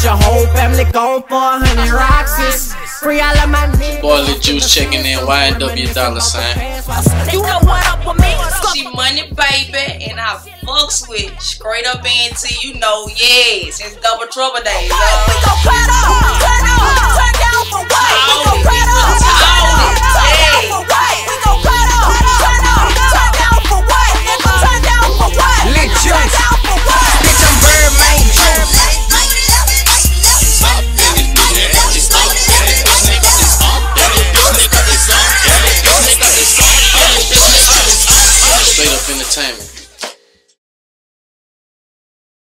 your whole family gone for 100 Roxys. Free all of my niggas. Boy, Lil Juice checking in, YNW $. You know what up with me? She money baby, and I fucks with straight up into, you know, yeah, since Double Trouble days. We gon' cut off, turn down for what?